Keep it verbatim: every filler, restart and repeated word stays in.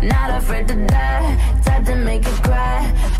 not afraid to die, type to make you cry.